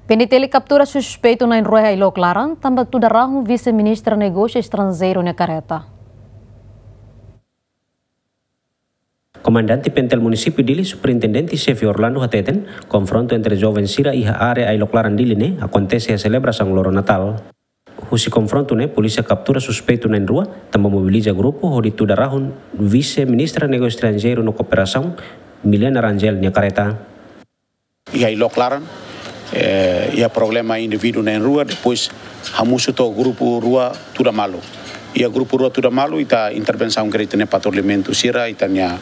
Penitele captura suspeito na Enroia e Loclaran, também tudarão vice-ministra negócio estrangeiro na Careta. Comandante Pentel Município Dili, Superintendente chefe Orlando Hateten, confronto entre jovens Sira e a área e Loclaran Dili ne acontece a celebração Loro Natal. Husi confronto ne, polícia captura suspeito na rua, também mobiliza grupo onde tudarão vice-ministra negócio estrangeiro na cooperação, Milena Rangel na Careta. E aí Loclaran, e a problema indivíduo na rua, depois hamusu to grupo rua tudo malo. E a grupo rua tudo malo ita intervenção que tem patrulhamento Sira, itanya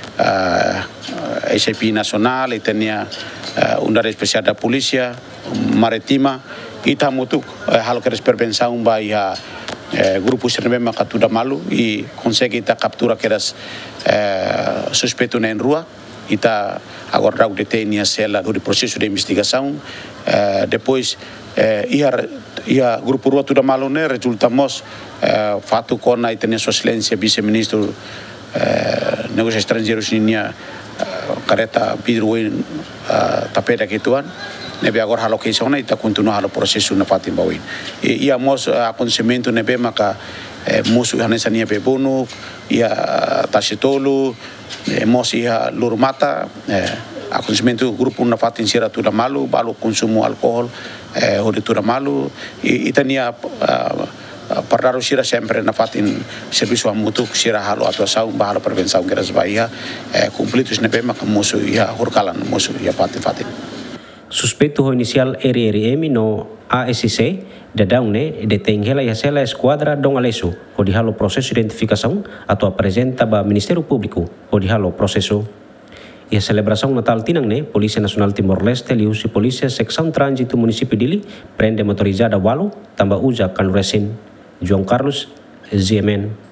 SAP nacional, itanya undang especial da polícia maritima, ita mutu hal que intervenção vai a grupo Sira maka tudo malo e consegue ita captura que eras suspeito na rua. Ita agora detém a cela do processo de investigação. Depois, ia grupo rua tudo malo né resultamos fato com a tenha sua excelência vice-ministro negócios estrangeiros ninha Careta Pedro tapeda kituan nebe agora a locação né ita continua o processo na fatin bawin e amos acontecimento nebe maka musuh hanesa nia bebono ia tasitolo emosi ia lurmata acontecimento grupo na fatin Sira tudo malo balo consumo álcool ode tudo malo e tania Pardaro Sira sempre na fatin serviço amutu Sira halo atuação bahalo prevenção que eras bahia cumpridos nebe maka musuh ia horkalan musuh ia fatin Suspeito inicial RRM no ASC dadang ne detém hela e a esquadra dong alesu onde halo processo de identificação atau apresenta ba Ministério Público onde halo processo e a celebração Natal tinang ne Polícia Nacional Timor-Leste liusi Polícia Seção Trânsito Município Dili prende motorizada walu tambah uja kan resin João Carlos ZMN